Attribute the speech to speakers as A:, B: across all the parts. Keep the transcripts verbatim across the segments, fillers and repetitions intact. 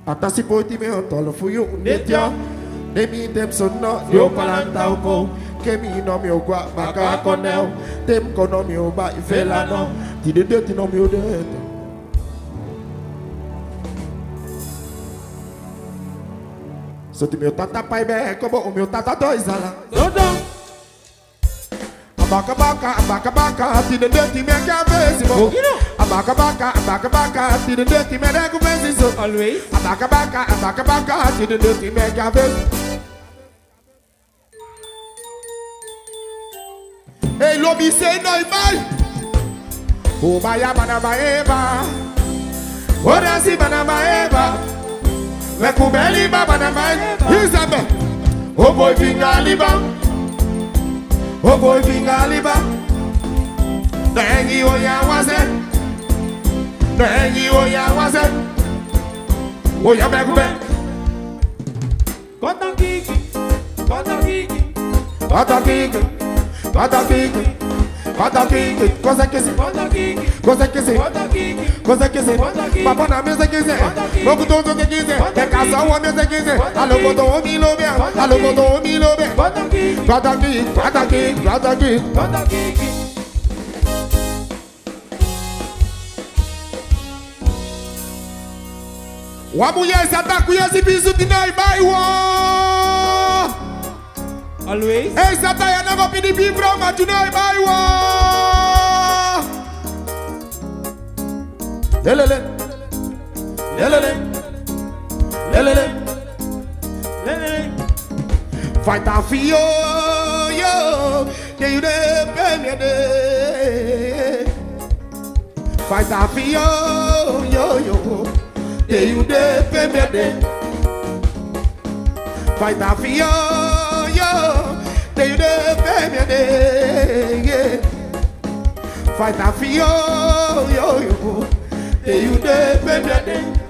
A: Atas si poti me otolo fuyo unetya. Demi tem sono yo palanta uko. Kemi no mi ogwa baka konel. Tem kono mi oba ifela no. Ti de de ti no mi ode. So ti meu tata pai be kobo o meu tata dois ala.
B: Dodong.
A: Abaka baka abaka baka ti de de ti me ka vesi mo. Abaka baka abaka baka ti de de ti me de ku vesi so.
B: Always.
A: Abaka baka abaka baka ti de de ti me ka vesi. Hey lobby say no bye. O baya bana baeba. Ora si bana baeba. Le kubeli baba na baeba. Isabe. O boy finga liba. O boy finga liba. Nengi o ya waze. Nengi o ya waze. O ya be kube.
B: Kota kiki. Kota kiki.
A: Kota kiki. Kota kiki. Kota kiki. Cosa que se.
B: Kota kiki.
A: Cosa que se.
B: Kota kiki.
A: Cosa que se. Papa na mesa que se. Moku todo que quiser. É casa o mesa que se. Alô botou o milo bem. Alô botou o milo bem.
B: Kota kiki.
A: Kota kiki. Kota kiki. Kota kiki.
B: Kota kiki.
A: Wa mulher se tá com esse bicho de nós vai wo.
B: Always.
A: Ei se tá ya never be the big from ma de nós vai wo. Lelele. Lelele. Lelele.
B: Lele.
A: Fight a fio yo. Can you de me de. Fight a fio yo yo. Can you de me de. Fight a fio yo. Can you de me de. Fight a fio yo yo. Can you de me de.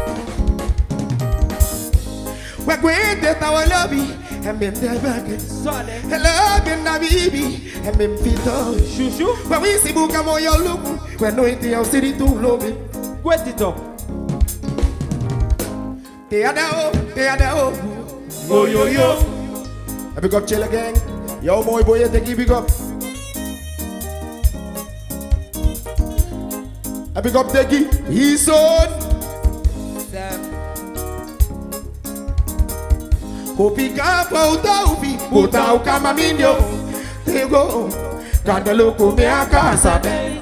A: We're going to our lobby and been there back. Hello, been a baby and been fit on.
B: Chouchou.
A: When we see Buka Moyo look, we're no into our city to lobby.
B: Wait it up.
A: They are there, they are there.
B: Yo yo yo.
A: I pick up Chilla Gang. Yo, boy, boy, take you big up. I pick up Deggy. He's on. Kupika pa utaupi, utauka maminyo. Tego, kandaluku meaka sabe.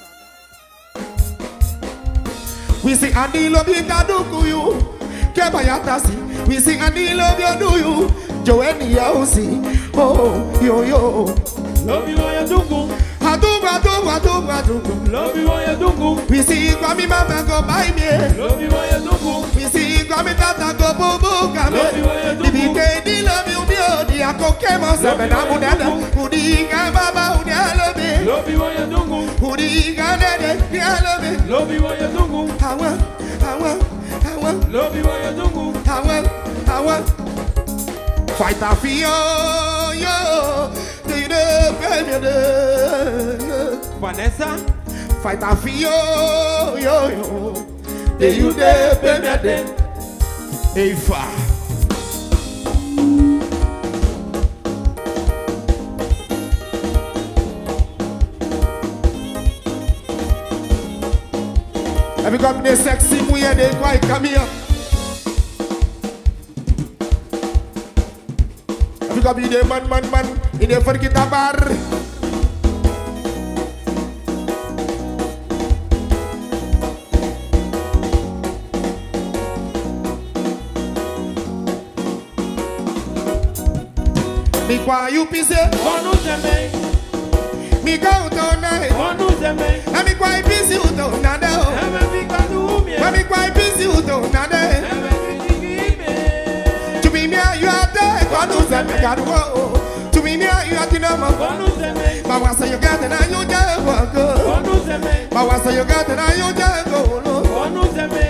A: We see Andy love you, kaduku you. Keba yatasi, we see Andy love you, do you. Joanny yausi, oh, yo yo.
B: Love you why you dungu.
A: Adugu, adugu, adugu, adugu.
B: Love you why you dungu.
A: We see Kwame mama go buy me.
B: Love you why you dungu.
A: We see Kwame tata go bubu kame.
B: Love you why you dungu.
A: Ibike love you beauty akoke mo sebe na mudada. Udiga baba udialobe.
B: Love you why you dungu.
A: Udiga dede udialobe.
B: Love you why you dungu.
A: Hawa, hawa, hawa.
B: Love you why you dungu.
A: Hawa, hawa. Fight a fio yo. Do the baby.
B: Vanessa.
A: Fight a fio yo yo. Do you the baby? Hey fa. Have you got the sexy muye de quite come here? Have you got the man man man in the for kita bar? Mi kwa you pise,
B: Onu zeme.
A: mi go to night.
B: Onu zeme.
A: Mi kwa pise uto nada.
B: Eme fika duumie.
A: Mi kwa pise uto nada.
B: Eme fikime.
A: To be me you are there. Onu zeme garuo. To be me you are dinamo.
B: Onu zeme.
A: Ma wasa you got na you jago go.
B: Onu zeme.
A: Ma wasa you got na you jago no.
B: Onu zeme.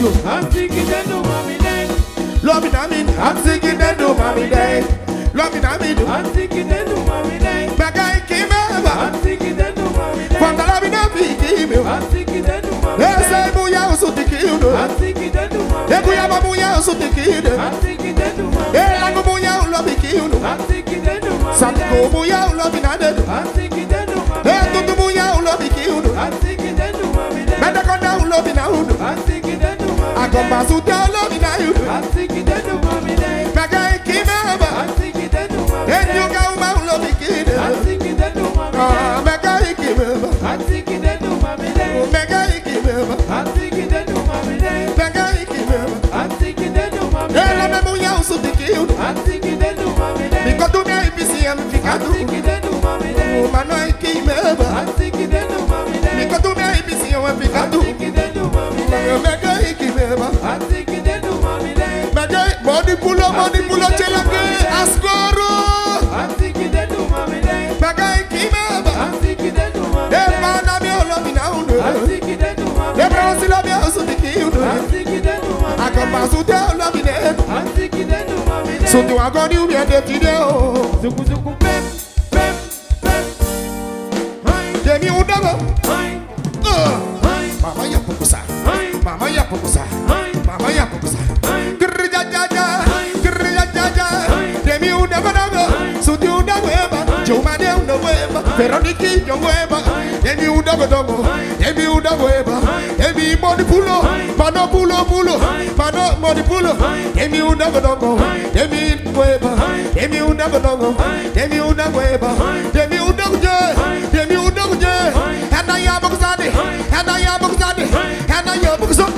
A: you.
B: I'm thinking that no mommy day.
A: Love it, I mean, I'm thinking that do mommy day. Love it, I mean,
B: I'm thinking that no mommy day.
A: Bagai came over.
B: I'm thinking that no mommy day.
A: From the love it, I came over.
B: I'm thinking that no mommy
A: Yes,
B: day.
A: I booyah, also the kid.
B: I'm thinking that no mommy
A: Hey,
B: day.
A: booyah, booyah, also the kid.
B: I'm thinking that no mommy
A: Hey,
B: day.
A: I go booyah, love the kid.
B: I'm thinking that no mommy
A: Some
B: day.
A: go booyah, love it, I did.
B: I'm thinking that no mommy
A: Hey, to
B: day.
A: the booyah, love the kid.
B: I'm thinking that no mommy day.
A: Better go down, love it, now.
B: I'm thinking that no mommy
A: I come back
B: day.
A: to tell love it, now.
B: I'm thinking that no mommy day.
A: Bagai came over.
B: I'm thinking that no mommy
A: Hey, you
B: day.
A: go, love the kid.
B: I'm thinking that no mommy day.
A: Ah, Bagai came over.
B: I'm thinking that no mommy day.
A: Bagai came over.
B: I'm thinking that no mommy day.
A: Bagai came over.
B: I'm thinking that no mommy
A: Hey, love
B: day.
A: me, booyah, also the kid.
B: I'm thinking that no mommy day.
A: Because to me, I be see I'm
B: I'm
A: ficado.
B: thinking that no mommy day.
A: Oh, man, I came over.
B: I'm thinking that no mommy day.
A: Because to me, I be see I'm
B: I'm
A: ficado.
B: thinking that no mommy day.
A: Bagai came over.
B: I'm thinking that no mommy day.
A: Bagai, body pull up, body pull up, chelake, ascoro.
B: I'm thinking that no mommy day.
A: Bagai came over.
B: I'm thinking that no mommy
A: Hey,
B: day.
A: man, I'm your love now.
B: I'm thinking that no mommy
A: Hey,
B: day.
A: bro, still love you, also the kid.
B: I'm thinking that no mommy
A: I come back
B: day.
A: to tell love you then.
B: I'm thinking that no mommy day.
A: So do I go do me a dirty day? Oh,
B: Zuku zuku pep pep pep. Hi
A: Demi Udaba.
B: hi
A: Uh,
B: hi
A: Mama ya pukusa.
B: hi
A: Mama ya pukusa.
B: hi
A: Mama ya pukusa.
B: hi.
A: Kirja jaja. Kirja jaja. Demi Udaba daga. So do you know weba? Joma de una weba. Veronica yo weba. Demi Udaba daga. Demi Udaba weba. Demi body pulo. Mano pulo pulo. Mano body pulo. Demi Udaba daga. Demi weba. Demi Udaba daga. Demi Udaba weba. Demi Udaba je. Demi Udaba je. Hana ya bakusade. Hana ya bakusade. Hana ya bakusade.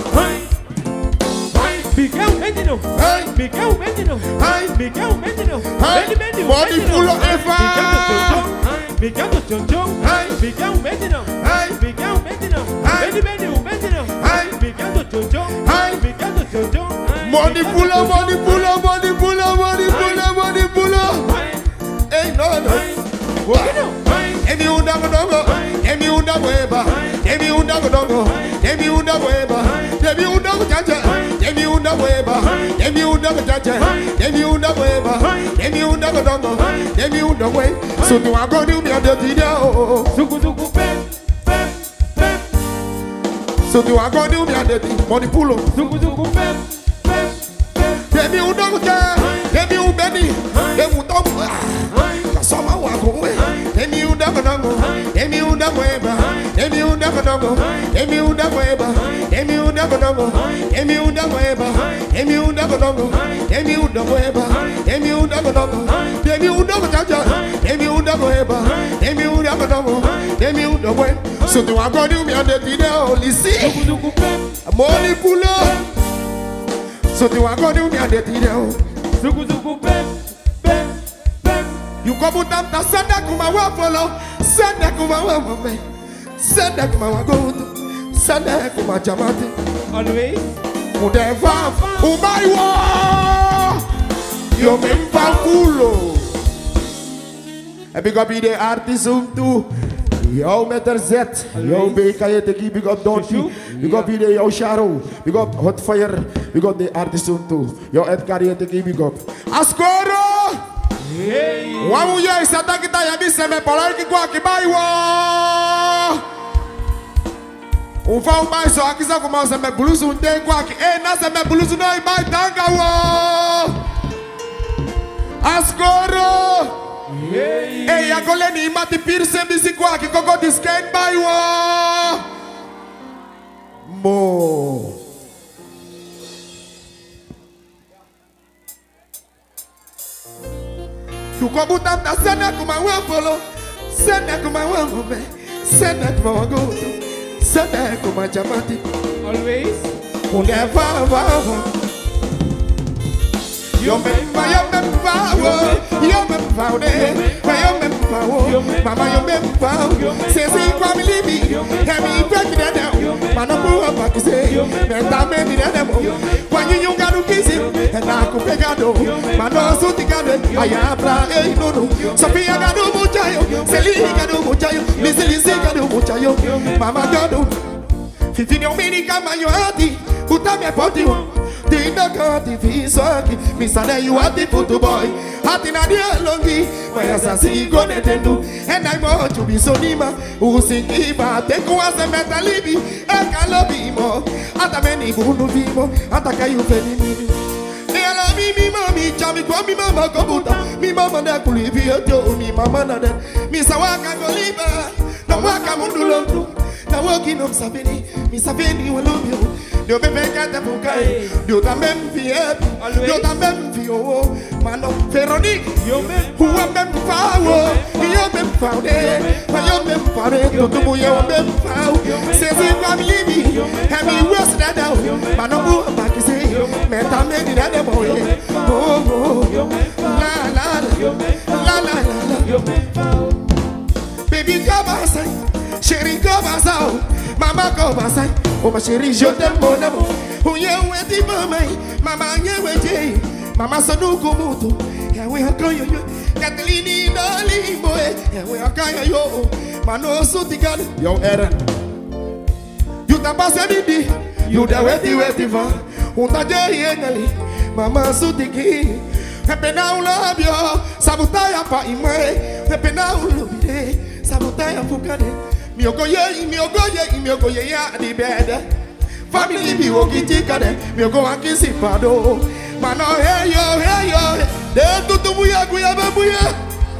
B: Miguel Menino,
A: Hey.
B: Miguel Menino,
A: Hey.
B: Miguel Menino,
A: Hey.
B: Benny Benny,
A: Body
B: Menino.
A: full of Eva.
B: Miguel do Jojo,
A: Hey.
B: Miguel Menino,
A: Hey.
B: Miguel Menino,
A: Hey.
B: Benny Benny, Menino,
A: Hey.
B: Miguel do Jojo,
A: Hey.
B: Miguel do Jojo,
A: Body pull up, body pull up, body pull up, body pull up, body pull up. Hey, no, no. Emi undago dongo, emi undago eba, emi undago dongo, emi undago eba, emi undago jaja, emi undago eba, emi undago jaja, emi undago eba, emi undago dongo, emi undago e. So do I go do me a dirty day?
B: Zuku zuku pep pep pep,
A: So do I go do me a dirty body pull up?
B: zuku zuku pep pep pep.
A: Emi undago jaja, emi ubeni, emi undago. Kasama wago e. Emi undago dongo, emi undago eba, emi undago dongo, emi undago eba, emi undago dongo, emi undago eba, emi undago dongo, emi undago eba, emi undago dongo, emi undago jaja, emi undago eba, emi undago dongo, emi undago e. So do I go do me a dirty day? Only see,
B: Zuku zuku pep,
A: money pull up. So do I go do me a dirty day?
B: zuku zuku pep pep pep.
A: You come out and send that kuma wa follow, send that kuma wa mame, send that kuma wa go, send that kuma jamati.
B: Always.
A: Udeva, umaiwa, yo mempa culo. En big up the artist um toe. Yo met er Z, yo B K je te give big up Donty, big up the yo Sharo, big up Hot Fire, big up the artist um toe. Yo Edgar je te give big up. Ascoro! Wamu ye sata kita ya bise me polar ki kwa ki baiwa. Un fa un bai so akisa kuma se me bluzu un ten kwa ki e na se me bluzu no i bai tanga wo. Ascoro! E ya gole ni mati pirse bisi kwa ki koko disken baiwa. Mo. You go put up the send that kuma wa follow, send that kuma wa move, send that kuma wa go, send that kuma jamati.
B: Always.
A: Never, never. Yo memba, yo memba, wo, yo memba, wo, yo memba, wo, mama yo memba, wo. Say say kwa milibi, hemi break it down. Mano buwa pakise, menta me di down. When you you gadu kisi, na kupegado, mano suti gadu, ayabra eh no no. Sophia gadu muchayo, Seli gadu muchayo, Lisi Lisi gadu muchayo, mama gadu. Fifini uminika mayuati, utame poti wo. Tina kati fisaki, misane you are the football boy. Hati na dia longi, maya sasi gone tendu. And I want to be so nima, usingiba, teko ase metalibi, eka lobi mo. Ata meni bunu vimo, ata kayu feni mimi. Ela mimi mami, chami kwa mi mama kobuta, mi mama na kulivi yoto, mi mama na den, mi sawaka goliba, na waka mundulontu, na woki no msafini, mi safini walubio. Dieu me fait qu'à te boucailler, Dieu t'a même fait, Dieu t'a même fait, oh, Mano, Véronique, ou même Fao, Dieu même Fao, Dieu même Fao, tout le monde est même Fao, c'est une famille, and he was that out, Mano, back to say, mais t'as même dit that boy, oh, oh, la la, la la la, baby, come outside, chérie, come outside. Mama come outside, oh ma chérie, je t'aime mon amour. Oh yeah, ouais, dis maman, maman, yeah, ouais, yeah. Maman, ça nous commote. Yeah, ouais, encore yo yo. Kathleen, darling, boy. Yeah, ouais, encore yo yo. Mano, so tigal, yo, Aaron. You t'as passé midi, you t'as weti weti va. On t'a dit yengali, maman, so tiki. Hepe na love yo, sabutaya pa imwe. Hepe na love yo, sabutaya fukade. Mi ogoye, mi ogoye, mi ogoye ya di bed. Family bi okitika de, mi ogo akisi pado. Mano hey yo, hey yo, de tutu buya buya buya.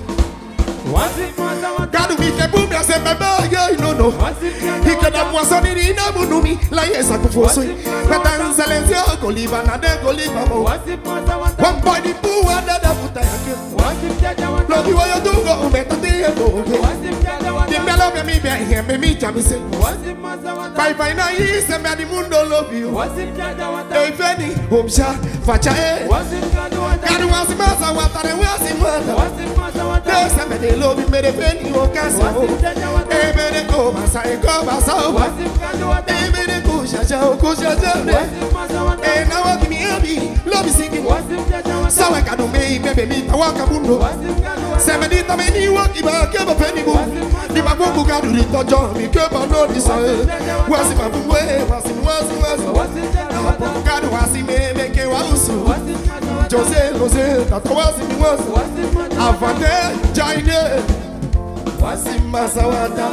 A: Kadu mi ke bumya se bebe yo no no. Ike da poisson ni na munumi, la yesa kufoso. Katan silencio koliba na de koliba mo. One boy di buwa da da puta yake. Love you yo dungo umeta tie go. Dimelo me mi be here me mi chami se. Five five nine years me di mundo love you. Hey Feni, homsha facha eh. Kadu wasi masa watare wasi mata. Desa me de love me de Feni o casa. Hey me de go masa e go masa. Hey me de go shaja o go shaja. Hey now what me happy, love singing. So I can me baby me waka mundo. Seven it me ni waki ba ke ba Feni bu. Ni ma go ga du to jo mi ke ba no di so. Wasi ma bu we wasi wasi wasi. Ga du wasi me me ke wa usu. Jose Jose ta to wasi mi wasi. Avante jaine. Wasi masawata.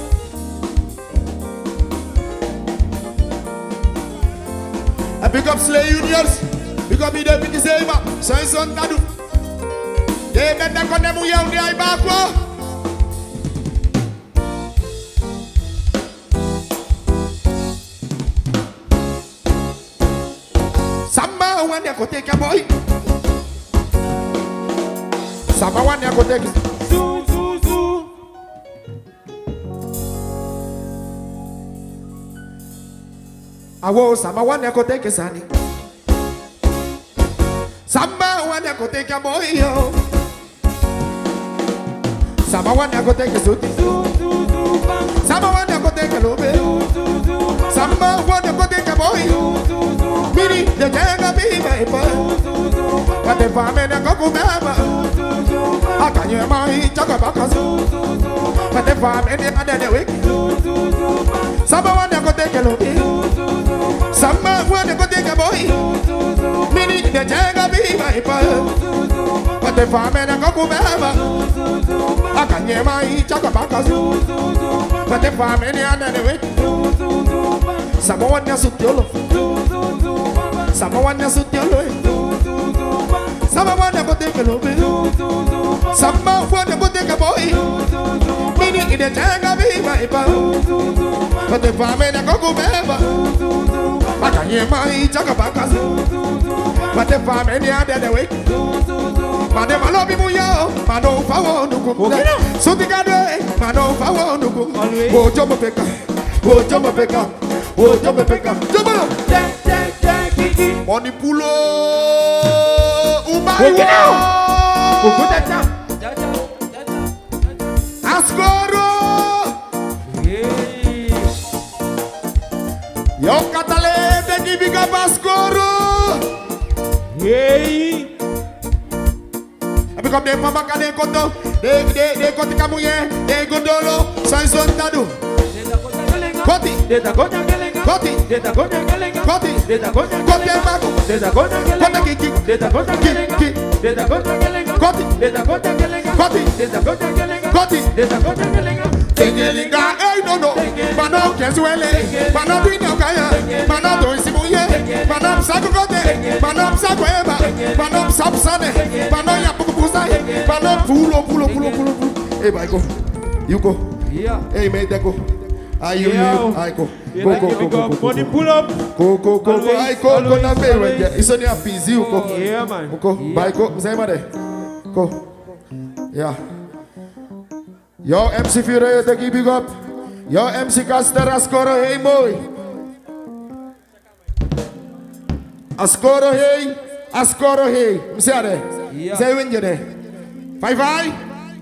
A: I pick up Slay Unions. Pick up me the big saver. So it's on Tadu. They met the condemn you the I back. Samba one ya go take a boy. Samba one ya go take it.
B: Zoo, zoo, zoo.
A: I was Samba one ya go take a sunny. Samba one ya go take a boy yo. Samba one ya go take a suit. Samba one ya go take a lobe. Samba one ya go take a boy. Miri the janga be my boy. But the family na go kumama. Akanye mai chaka bakazu. But the family na de week. Samba one ya go take a lobe. Samba one ya go take a boy. Miri the janga be my boy. But the family na go kumama. Akanye mai chaka bakazu. But the family na de week. Samba one ya sutiolo. Samba one ya sutiolo. Samba one ya go take a lobe. Samba one ya go take a boy. Meaning in the janga be my boy. But the family na go kumama. Akanye mai chaka bakazu. But the family na de week. Mane malobi muyo, mano fawo nuku. So the gade, mano fawo nuku. Oh jumbo peka, oh jumbo peka, oh jumbo peka. Jumbo. Money pulo, ubayo. Ascoro. Yo katale de gibiga bascoro.
B: Hey.
A: Comme des mamans qui ont des des des côtés camouillés, des gondolos, sans son tadou. Côté. Koti.
B: Deta kona kelenga.
A: Koti.
B: Deta kona
A: Koti mago.
B: Deta kona kelenga.
A: Kota kiki.
B: Deta kona kelenga. Deta kona kelenga.
A: Koti.
B: Deta kona kelenga.
A: Koti.
B: Deta kona kelenga.
A: Koti.
B: Deta kona kelenga.
A: Tengelinga, hey no no, mano kezuele, mano dina kaya, mano doisimuye, mano sakukote, mano sakweba, mano sapsane, mano yapukupusa, mano pulo pulo pulo pulo pulo. Hey, bye go, you go.
B: Yeah.
A: Hey, mate, that go. I you you, I go. Go go go go go.
B: Money pull up.
A: Go go go go. I go go na be when it's only a busy. You go.
B: Yeah man.
A: Go bye go. Say mare. Go. Yeah. Yo M C Fury, te keep big up. Yo M C Caster, Ascoro, hey boy. Ascoro, hey. Ascoro, hey. Msiare. Say when you're there. Five five.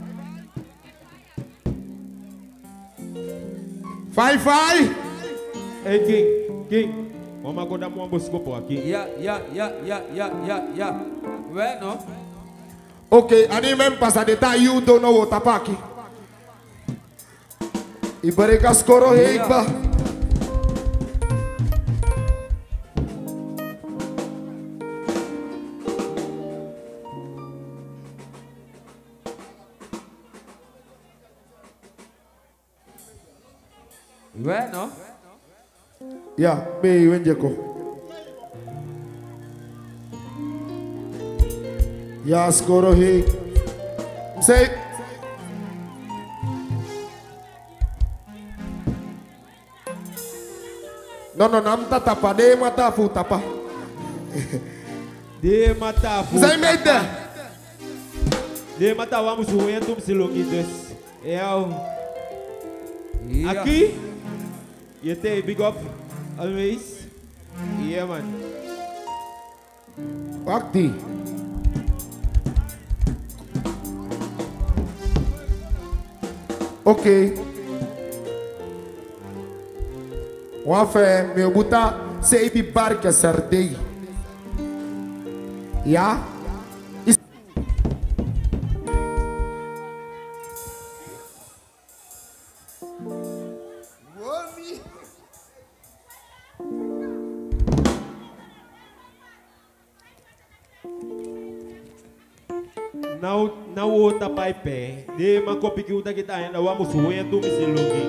A: Five five.
B: Hey King, King. Mama go da mwambo sikopo aqui. Yeah, yeah, yeah, yeah, yeah, yeah, yeah. Where no?
A: Okay, I didn't remember that the time you don't know what tapaki. Ibareka skoro heikba.
B: Where no?
A: Yeah, me wenjeko. Yeah, skoro heik. Say. No, no, nam tapa, de mata fu tapa.
B: De mata fu.
A: Say made there.
B: De mata vamos ruim tu se logides. Eu. Aqui. You take big up always. Yeah man.
A: Wakti. Okay. Wafe me buta se ibi barca sardei. Ya? Is
B: Now, now outra pai pé. De uma copy que uta kita ainda vamos ruim tu me se logi.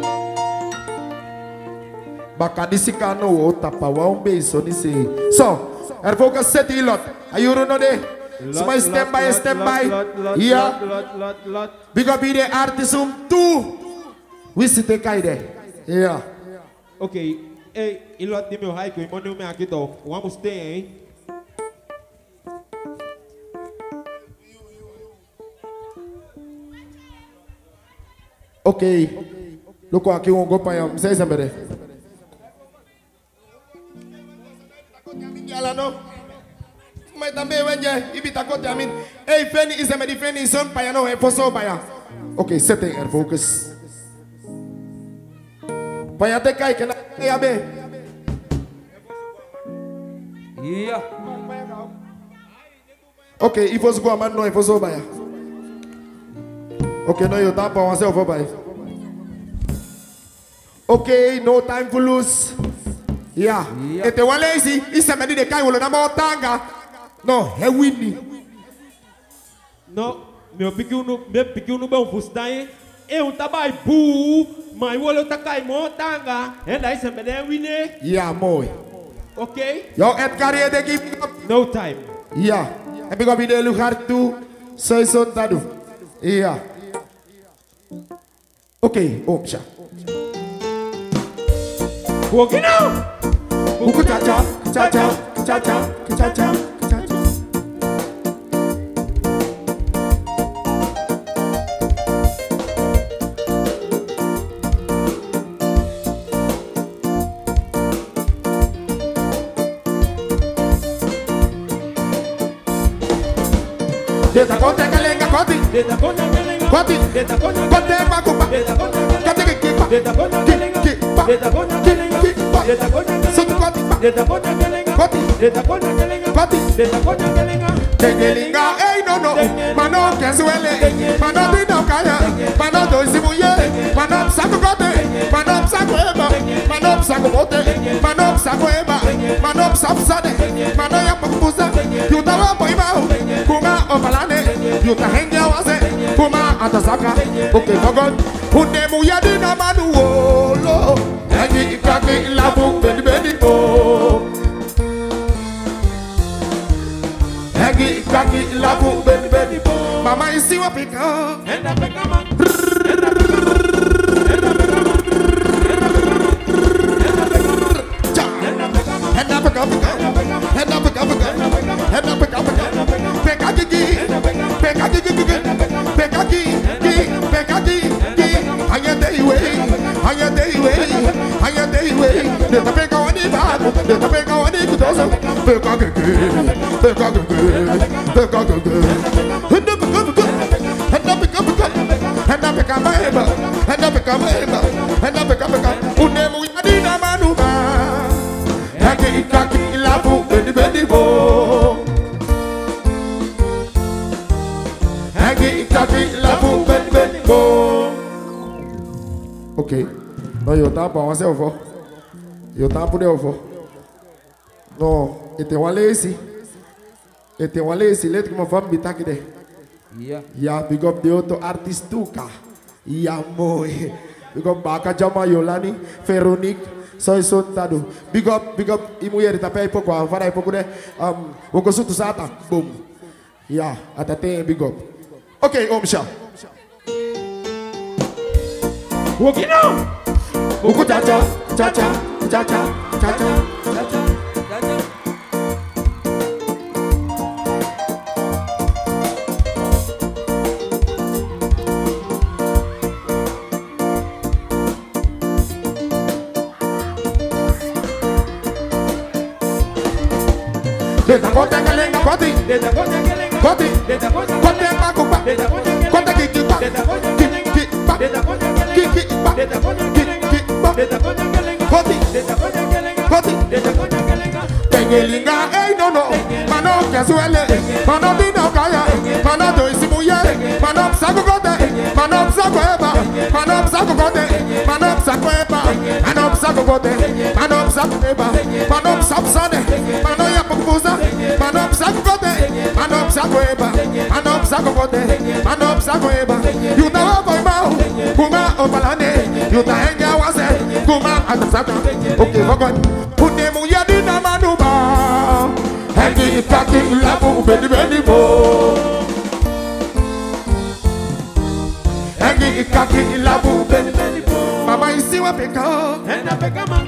A: baka disikano o tapa wa um beijo nisi. So, er focus set ilot. Ayuro no de. Smile step by step by. Yeah. Big up the artisum tu. Visite kaide. Yeah.
B: Ok. Ei, ilot de meu haiku, mano me aqui to. Vamos ter, hein?
A: Okay. Look aqui um go pa yam. Say somebody. Ela não. Mas também wenje ibita kote amin. Ei feni is me defending son pa ya no e foso pa ya. Okay, setting er focus. Pa ya te kai kena ya be.
B: Yeah.
A: Okay, if was go man no e foso pa ya. Okay, no you tap on yourself over. Okay, no time to lose. Yeah.
B: Yeah.
A: If they want lazy, it's a many the kind will not tanga. No, he winning.
B: No, meu piquinho no, meu piquinho no bom fustai. Eu tabai bu, mas o olho tá cai tanga. E daí se me der winner.
A: Yeah, boy.
B: Okay?
A: Yo, Ed Carrier they give up.
B: No time.
A: Yeah. And because we look hard too. So it's on tadu. Yeah. Okay, oh, sha.
B: Walking out.
A: Uku cha cha cha cha cha cha cha cha cha. Deta conta galenga coti.
B: Deta conta galenga
A: coti.
B: Deta conta
A: cote macupa.
B: Deta conta galenga
A: kipa.
B: Deta conta galenga Deta conta galenga Deta conta galenga
A: Sotu coti.
B: Deta conta galenga
A: Coti.
B: Deta conta galenga
A: Coti.
B: Deta conta galenga
A: Tengelinga, hey no no. Mano kezuele. Mano dino kaya. Mano doisimuye. Mano sakukote. Mano sakueba. Mano sakumote. sapsane, mano ya pampusa, yuta wa boy mau, kuma opalane, yuta hengya wase, kuma atasaka, okay nogon, hunde mu ya di na manu wolo, hengi ikaki labu bedi bedi po, hengi ikaki labu bedi bedi po, mama isi wa pika, enda pika man. Ok, no, yo estaba para hacer ovo. Yo estaba por ovo. No, este wale esse. Este wale esse, let que uma fama bitaki de.
C: Yeah.
A: Yeah, big up the auto artistuka. Yeah, moe. Big up Baka Jama Yolani, Veronique, Soy Sontado. Big up, big up, i mulher tá pé pouco, a vara pouco de. Um, o consulto sata, boom. Yeah, até tem big up. Ok, om Michel.
B: O que não?
A: O que tcha tcha tcha tcha tcha tcha tcha. Deta conta que lenga coti,
B: Deta conta que lenga
A: coti,
B: Deta conta
A: conta é maco pa,
B: Deta conta que
A: conta que que pa,
B: Deta conta
A: que que pa,
B: Deta conta que
A: que que pa,
B: Deta conta
A: que
B: que
A: que pa,
B: Deta conta que lenga
A: coti,
B: Deta conta que lenga
A: coti.
B: Deta conta que lenga
A: Tengelinga, ei no no, mano casuele, mano dino kaya, mano do isi muye, mano psago kote, mano psago eba, mano psago kote, mano psago eba, mano psago kote, mano psago eba, mano psago sane, mano ya pampusa, mano psago kote, mano psago eba, mano psago kote, mano psago eba. Yuta wa boy mau, kuma opalane, yuta hengya wase, kuma atasaka. Okay, forgot. Punde mu ya di na manu ba, hengi ikaki labu bedi bedi bo, hengi ikaki labu bedi bedi bo. Mama isi wa peka,
B: Enda peka man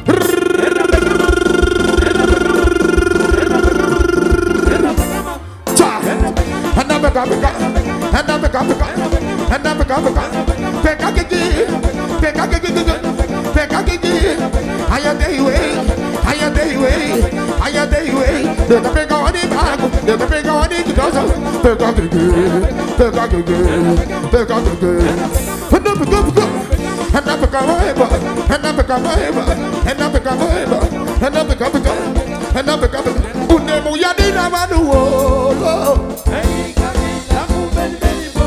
A: cha, henda peka peka, henda peka peka, henda peka peka, peka kiki, peka kiki kiki, peka kiki. Aya day way, aya day way, aya day way. De ta peka wani bago, de ta peka wani kidosa. Peka kiki, peka kiki, peka kiki. Henda peka peka, henda peka waiba, henda peka waiba, henda peka waiba, henda peka peka, henda peka peka. Une mu ya di na manu wo.
B: Hey, kaki labu bedi bedi bo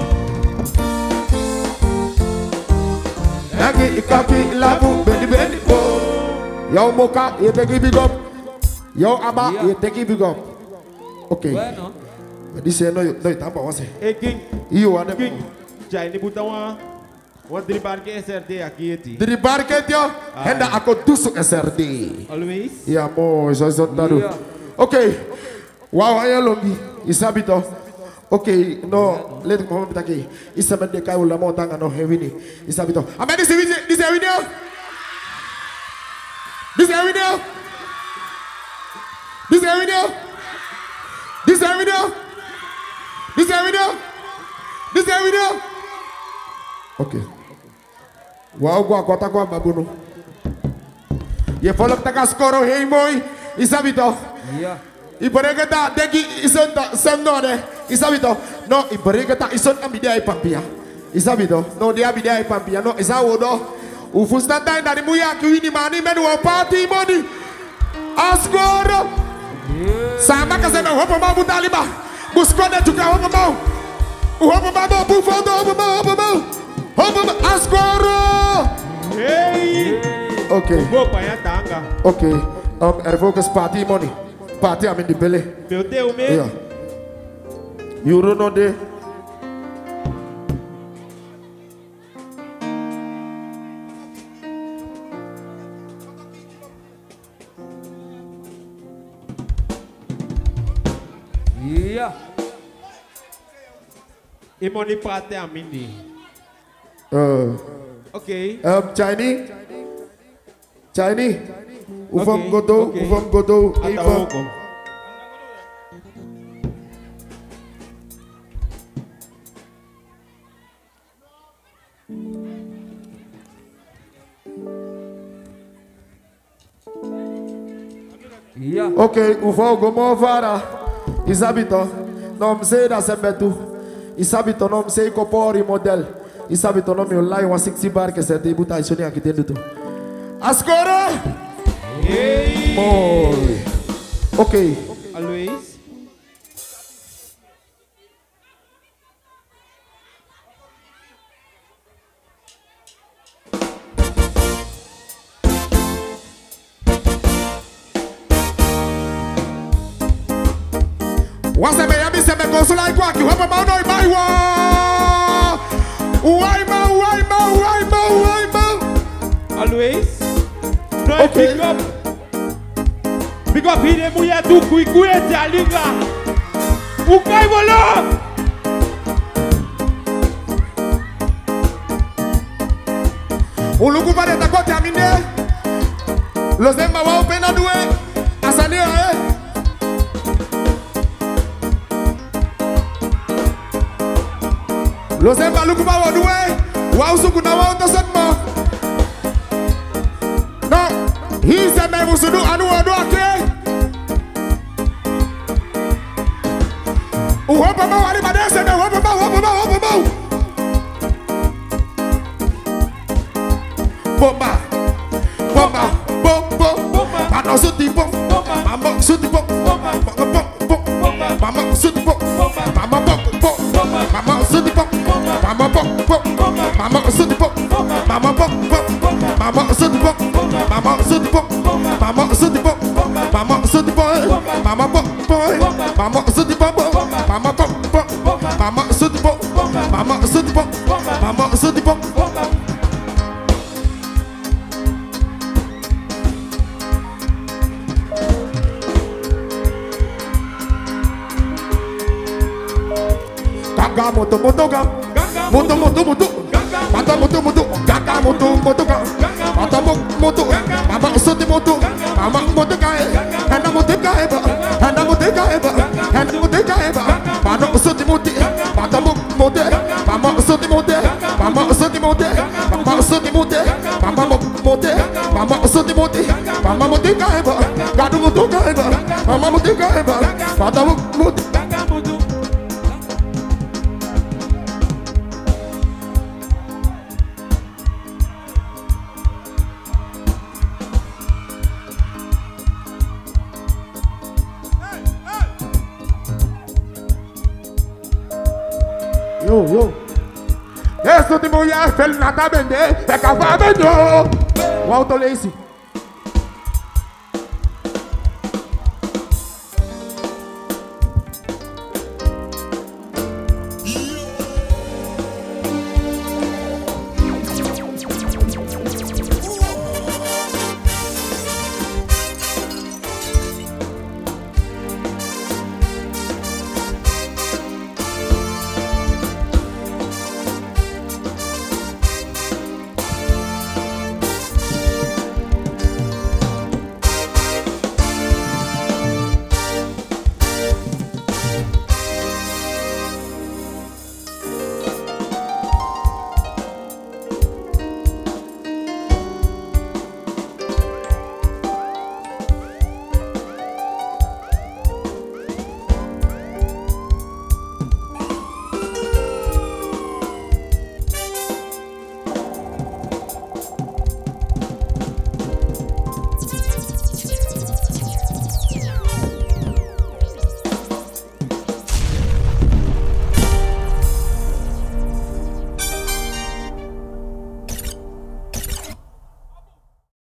A: Nagi ikaki labu bedi bedi bo. Yo Moka, you take it big up. Yo Abba,
C: Yeah.
A: you take it big up. Okay.
C: Bueno.
A: This is no no tampa wase.
B: Hey King
A: You are the
B: King Já ini buta wa Wa dribar ke S R D aqui eti
A: Diri barket yo. Henda ako tusuk S R D.
B: Always
A: Ya mo, so so taru.
C: Yeah.
A: Okay. Wow, ayo longi. Isabito. Okay, no, let me come back here. Isabit de kai ula mo tanga no heavy. Isabito. Ama this video, this video. This video. This video. This video. This video. This video. Okay. Wow, gua kota gua babuno. Ye follow taka skoro hey boy. Isabito.
C: Yeah.
A: Ibaregata degi ison ta semnore. Isabito. No, ibaregata ison ambidia ipampia. Isabito. No dia bidia ipampia. No, isawodo. Ufustanda ndani muya kiwini mani menu wa party money. Askoro. Sama kaseme hopo mabu taliba. Buskone tuka hopo mau. Hopo mabu bufondo hopo mau hopo mau. Hopo mau. Askoro.
B: Hey
A: Okay.
B: Bopa ya tanga
A: Okay. Um, er focus party money. Party I'm in the belly.
B: Meu Deus, mesmo.
A: Yeah. You don't know the.
B: Yeah. E money party a mini.
A: Uh,
B: Okay.
A: um, Chinese. Chinese. Ufam
B: Okay,
A: godo,
B: okay.
A: ufam godo,
B: Ata
A: Eva.
B: oko. Yeah.
A: Ok, ufam gomo vara. Isabito, não sei da sembetu. Isabito não sei copori model. Isabito não me olhai uma sixty bar que se te buta isso nem aqui dentro tu. Ascora.
B: Hey.
A: Boy. Ok.
B: Luis.
A: Wase me yami se me consola igual que o rapa mal não vai wa. Uai mau, uai mau, uai mau, uai mau.
B: Luis. No
A: Okay.
B: pick up. Pick up hide mulher do cuicuete a liga. O cai volou.
A: O lugu vai da cote a mine. Los demba wa pena dué. Asania eh. Los demba lugu ba dué. Wa usuku na wa tosatmo. No, he said me musudu anu odo ake. Uhopa ma wali madese me uhopa ma uhopa ma uhopa ma. Bomba, bomba, bom bom, mama suti bom, mama suti bom, mama bom bom, mama suti bom, mama bom bom, mama suti bom, mama bom bom, mama suti bom, mama bom bom, mama suti bom, mama suti bom, mama suti bom, mama suti bom, mama bom bom, mama suti bom, mama bom bom, mama suti bom, mama suti bom, mama suti bom. Gaga moto moto ga, moto moto moto, mata moto moto, gaga moto moto ga, mata moto, mama suti moto, mama moto ga, hana moto ga eba, hana moto ga eba, hana moto ga eba, mama suti moto, mata moto, mama suti moto, mama suti moto, mama suti moto, mama moto, mama suti moto, mama moto ga eba, gadu moto ga eba, mama moto ga eba, mata moto. Yo, yo. Eso de mulher, feliz nada vender, é cavalo vendeu. O Alto Lace.